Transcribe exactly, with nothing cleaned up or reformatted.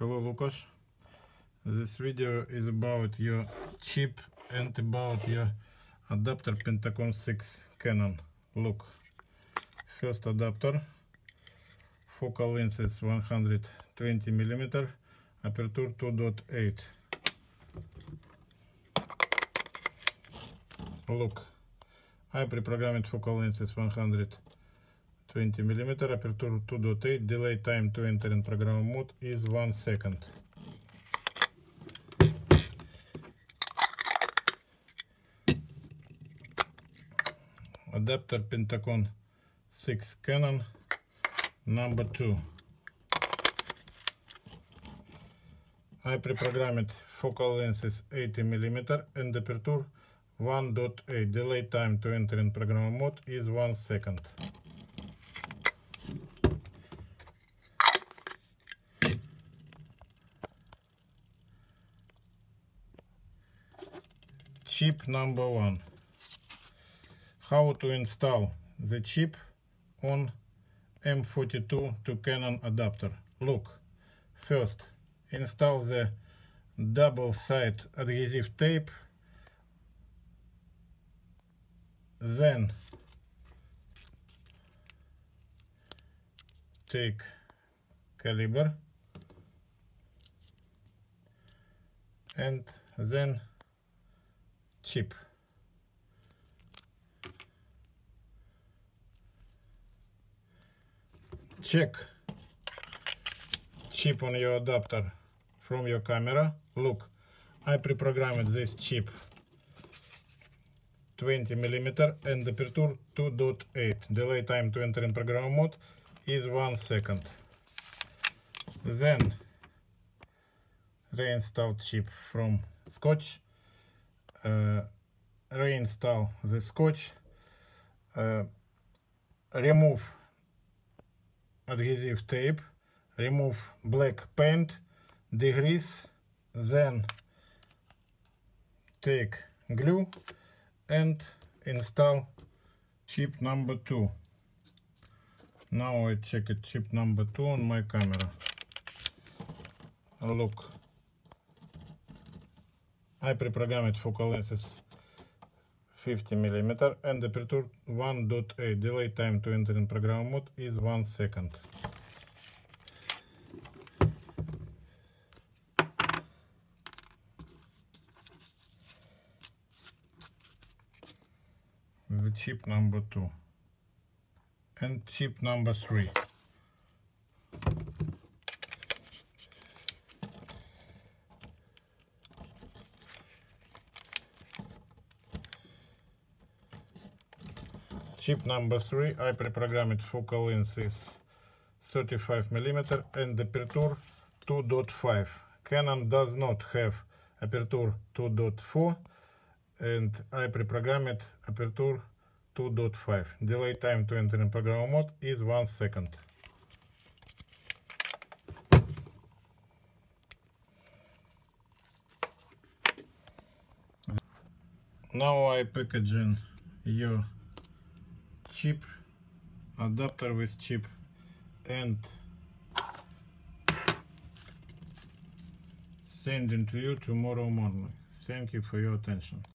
Hello Lukasz. This video is about your chip and about your adapter Pentacon six Canon. Look, first adapter, focal length is one hundred twenty millimeter, aperture two point eight. Look, I pre-programmed focal length is one hundred twenty millimeter, aperture two point eight, delay time to enter in program mode is one second. Adapter Pentacon six Canon number two. I pre-programmed focal length is eighty millimeter and aperture one point eight. Delay time to enter in program mode is one second. Chip number one. How to install the chip on M forty-two to Canon adapter. Look, first install the double side adhesive tape, then take caliber and then chip. Check chip on your adapter from your camera. Look, I pre-programmed this chip twenty millimeter and aperture two point eight. Delay time to enter in program mode is one second. Then reinstall chip from scotch. Uh, reinstall the scotch. Uh, remove adhesive tape, remove black paint, degrease, then take glue and install chip number two. Now I check it, chip number two on my camera. Look, I pre-programmed focal length is fifty millimeter and aperture one point eight. Delay time to enter in program mode is one second. The chip number two and chip number three. Chip number three, I pre-programmed focal length is thirty-five millimeter and aperture two point five. Canon does not have aperture two point four and I pre-programmed aperture two point five. Delay time to enter in program mode is one second. Now I packaging your chip, adapter with chip, and sending to you tomorrow morning. Thank you for your attention.